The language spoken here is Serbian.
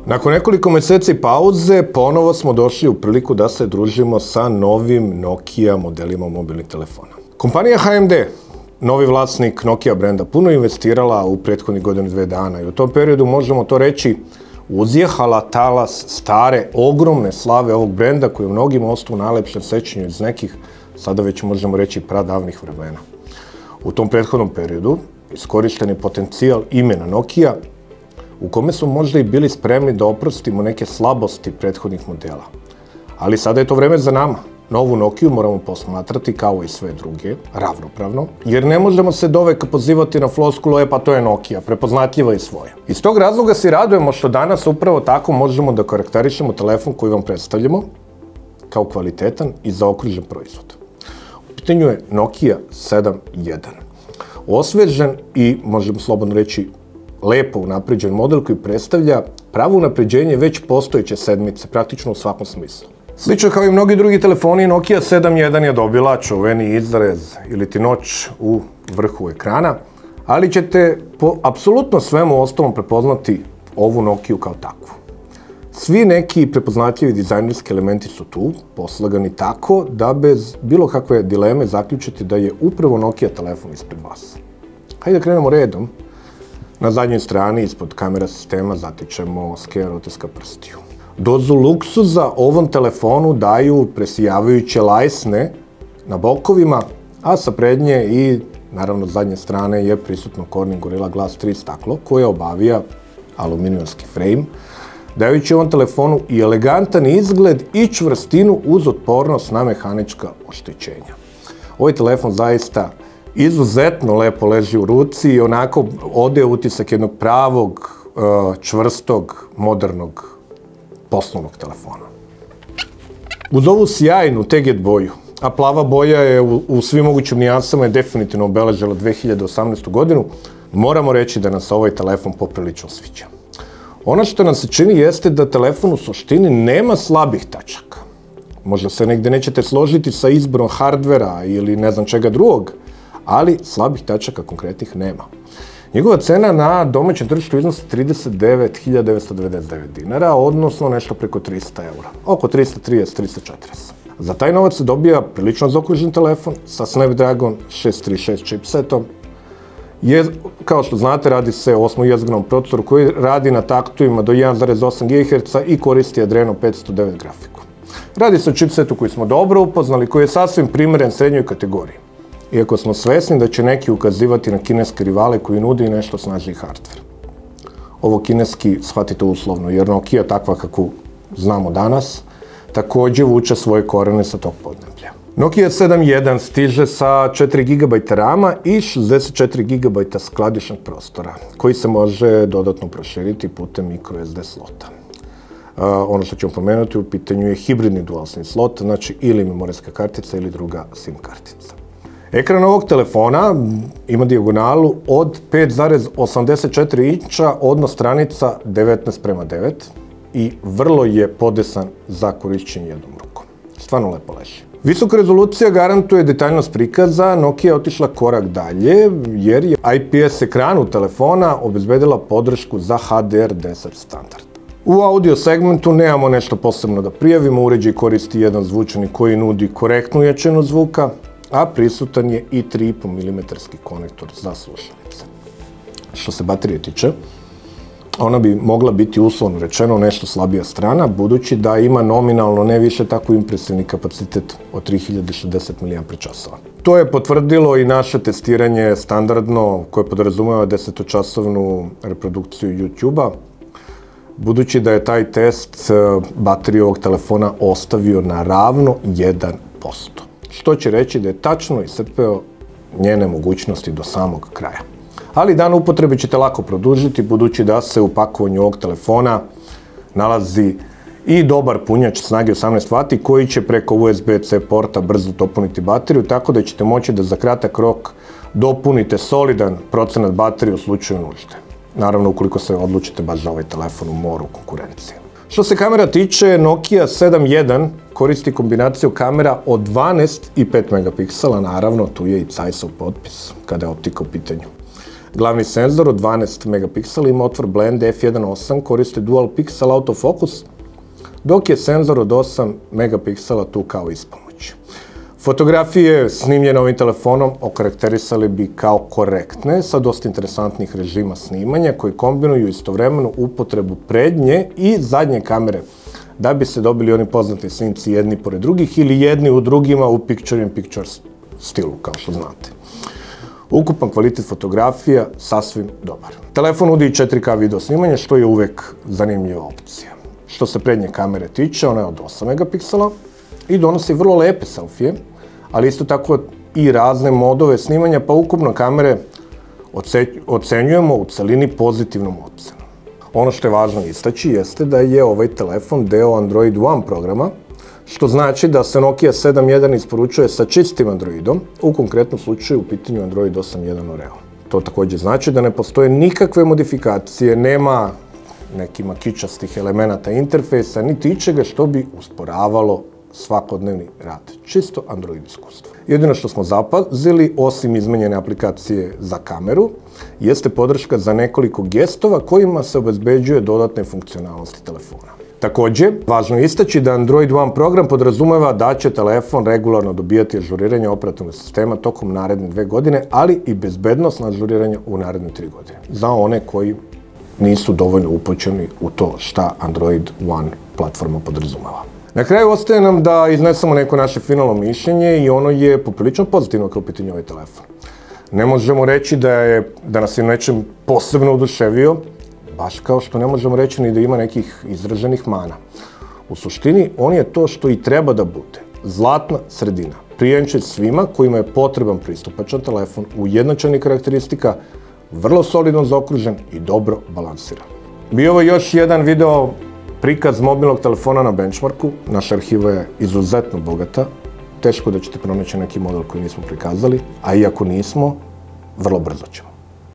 Nakon nekoliko meseci pauze, ponovo smo došli u priliku da se družimo sa novim Nokia modelima mobilnih telefona. Kompanija HMD, novi vlasnik Nokia brenda, puno investirala u prethodnih godinu, dve dana i u tom periodu, možemo to reći, uzjehala talas stare, ogromne slave ovog brenda koji je mnogima ostao u najlepšem sećanju iz nekih, sada već možemo reći, pradavnih vremena. U tom prethodnom periodu iskorišten je potencijal imena Nokia, u kome smo možda i bili spremni da oprostimo neke slabosti prethodnih modela. Ali sada je to vreme za nama. Novu Nokiju moramo posmatrati kao i sve druge, ravnopravno, jer ne možemo se doveka pozivati na floskulu, pa to je Nokia, prepoznatljiva i svoja. Iz tog razloga se radujemo što danas upravo tako možemo da karakterišemo telefon koji vam predstavljamo kao kvalitetan i zaokružen proizvod. U pitanju je Nokia 7.1. Osvežen i, možemo slobodno reći, lepo unapređen model koji predstavlja pravo unapređenje već postojeće sedmice, praktično u svakom smislu. Slično kao i mnogi drugi telefoni, Nokia 7.1 je dobila čuveni izrez ili ti noć u vrhu ekrana, ali ćete po apsolutno svemu ostalom prepoznati ovu Nokiju kao takvu. Svi neki prepoznatljivi dizajnerski elementi su tu, poslagani tako da bez bilo kakve dileme zaključite da je upravo Nokia telefon ispred vas. Hajde da krenemo redom. Na zadnjoj strani, ispod kamera sistema, zatičemo skener otiska prstiju. Dozu luksuza ovom telefonu daju presijavajuće lajsne na bokovima, a sa prednje i, naravno, zadnje strane je prisutno Corning Gorilla Glass 3 staklo, koje obavija aluminijumski frame, dajući ovom telefonu i elegantan izgled i čvrstinu uz otpornost na mehanička oštećenja. Ovaj telefon zaista izuzetno lepo leži u ruci i onako odaje utisak jednog pravog, čvrstog, modernog poslovnog telefona. Uz ovu sjajnu teget boju, a plava boja je u svim mogućim nijansama je definitivno obeležila 2018. godinu, moramo reći da nas ovaj telefon poprilično sviđa. Ono što nam se čini jeste da telefon u suštini nema slabih tačaka. Možda se negde nećete složiti sa izborom hardvera ili ne znam čega drugog, ali slabih tačaka konkretnih nema. Njegova cena na domaćem tržištu iznosi 39.999 dinara, odnosno nešto preko 300 eura, oko 330-340. Za taj novac se dobija prilično zaokružen telefon sa Snapdragon 636 chipsetom. Kao što znate, radi se o 8-jezgrovnom procesoru koji radi na taktovima do 1,8 GHz i koristi Adreno 509 grafiku. Radi se o chipsetu koji smo dobro upoznali, koji je sasvim primeren srednjoj kategoriji. Iako smo svesni da će neki ukazivati na kineske rivale koji nude i nešto snažniji hardver. Ovo kineski shvatite uslovno, jer Nokia, takva kakvu znamo danas, takođe vuče svoje korene sa tog podneblja. Nokia 7.1 stiže sa 4 GB RAM-a i 64 GB skladišnog prostora, koji se može dodatno proširiti putem microSD slota. Ono što ćemo pomenuti u pitanju je hibridni dual SIM slot, znači ili memorijska kartica ili druga SIM kartica. Ekran ovog telefona ima dijagonalu od 5,84 inča, odnos stranica 19:9 i vrlo je podesan za korišćenje jednom rukom. Stvarno lepo leži. Visoka rezolucija garantuje detaljnost prikaza, Nokia je otišla korak dalje jer je IPS ekranu telefona obezbedila podršku za HDR10 standard. U audio segmentu nemamo nešto posebno da prijavimo, uređaj koristi jedan zvučnik koji nudi korektnu jačinu zvuka, a prisutan je i 3,5 mm konektor za slušalice. Što se baterije tiče, ona bi mogla biti uslovno rečeno nešto slabija strana, budući da ima nominalno ne više tako impresivni kapacitet od 3060 mAh. To je potvrdilo i naše testiranje standardno, koje podrazumeva 10-časovnu reprodukciju YouTube-a, budući da je taj test baterije ovog telefona ostavio na ravno 1%. Što će reći da je tačno iscrpeo njene mogućnosti do samog kraja. Ali dan upotrebe ćete lako produžiti, budući da se u pakovanju ovog telefona nalazi i dobar punjač snage 18 W koji će preko USB-C porta brzo dopuniti bateriju, tako da ćete moći da za kratak rok dopunite solidan procenat baterije u slučaju nužde. Naravno, ukoliko se odlučite baš za ovaj telefon u moru konkurencije. Što se kamera tiče, Nokia 7.1 koristi kombinaciju kamera od 12 i 5 megapiksela, naravno, tu je i Zeissov potpis kada je optika u pitanju. Glavni senzor od 12 megapiksela ima otvor blend f1.8, koriste dual pixel autofocus, dok je senzor od 8 megapiksela tu kao ispomoć. Fotografije snimljene ovim telefonom okarakterisali bi kao korektne, sa dosta interesantnih režima snimanja koji kombinuju istovremenu upotrebu prednje i zadnje kamere, da bi se dobili oni poznati snimci jedni pored drugih ili jedni u drugima u picture-in-picture stilu, kao što znate. Ukupan kvalitet fotografija sasvim dobar. Telefon nudi i 4K video snimanje, što je uvek zanimljiva opcija. Što se prednje kamere tiče, ona je od 8 megapiksela i donosi vrlo lepe selfije, ali isto tako i razne modove snimanja, pa ukupno kamere ocenjujemo u celini pozitivnom ocenom. Ono što je važno istaći jeste da je ovaj telefon deo Android One programa, što znači da se Nokia 7.1 isporučuje sa čistim Androidom, u konkretnom slučaju u pitanju Android 8.1 Oreo. To takođe znači da ne postoje nikakve modifikacije, nema nekih kičastih elemenata interfejsa, niti ičega što bi usporavalo svakodnevni rad. Čisto Android iskustvo. Jedino što smo zapazili, osim izmenjene aplikacije za kameru, jeste podrška za nekoliko gestova kojima se obezbeđuje dodatne funkcionalnosti telefona. Takođe, važno je istaći da Android One program podrazumeva da će telefon regularno dobijati ažuriranje operativnog sistema tokom naredne 2 godine, ali i bezbednosno ažuriranje u naredne 3 godine. Za one koji nisu dovoljno upućeni u to šta Android One platforma podrazumeva. Na kraju ostaje nam da iznesemo neko naše finalno mišljenje i ono je poprilično pozitivno kao pitanje ovaj telefon. Ne možemo reći da nas je nečem posebno oduševio, baš kao što ne možemo reći ni da ima nekih izraženih mana. U suštini, on je to što i treba da bude. Zlatna sredina. Prijenče svima kojima je potreban pristupačan telefon, ujednačenih karakteristika, vrlo solidno zaokružen i dobro balansiran. Bio ovo još jedan video prikaz mobilnog telefona na benchmarku. Naša arhiva je izuzetno bogata. Teško da ćete pronaći neki model koji nismo prikazali, a iako nismo, vrlo brzo ćemo.